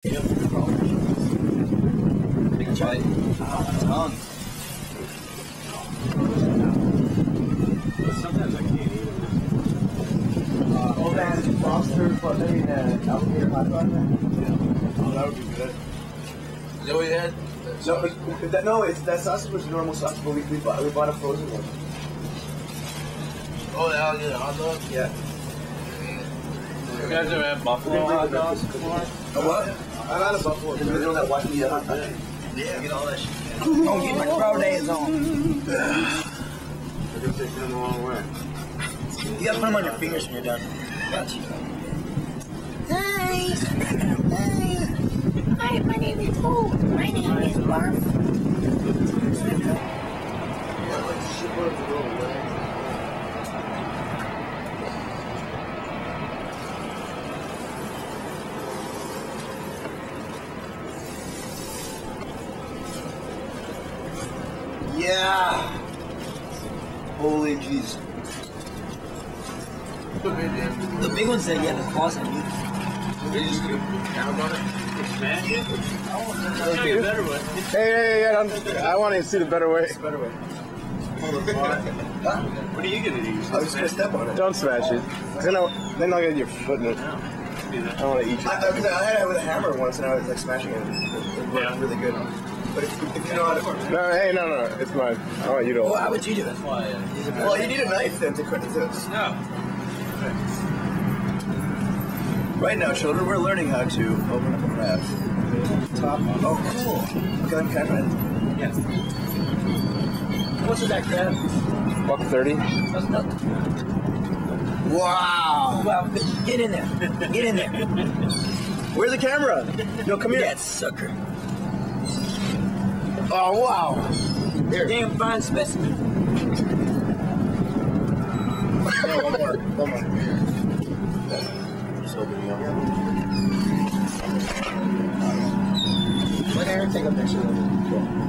Yep. Crawfish. Big chili. Tongue. Sometimes I can't eat them. Oh man, lobster, but maybe alligator hot dog. Yeah. Oh, that would be good. Is that what you had? No, that sausage was normal sausage, but we bought a frozen one. Oh, the alligator hot dog? Yeah. You guys ever have buffalo hot dogs before? A what? I've had a buffalo. In the middle of that white meat hot dog. Yeah, get all that shit. Don't get my crow days on. I guess they come a long way. You gotta put them on your fingers when you're done. Got you. Hi! Hi, my name is Paul. My name is Barf. Yeah! Holy jeez. The big one said, yeah, the claws and meat. They just put pound on it and smash it? I'll show you a better way. Hey, I want to see the better way. It's a better way. What are you going to use? I was gonna step on it. Don't smash it. Then I'll get your foot in it. I don't want to eat you. I had it with a hammer once and I was like smashing it. It worked really good. But if you know how to... No, hey, no, it's mine. I want you to. Well, how would you do it? Well, you need a knife then to cut it this. No. Right now, children, we're learning how to open up a crab. Top. Oh, cool. Okay, I'm kind of... Yes. What's with that crab? $1.30. That's nothing. Wow. Wow. Get in there. Get in there. Where's the camera? No, come here. That sucker. Oh, wow. There. Damn fine specimen. One more. Just open it up. Let Aaron take a picture of it. Cool.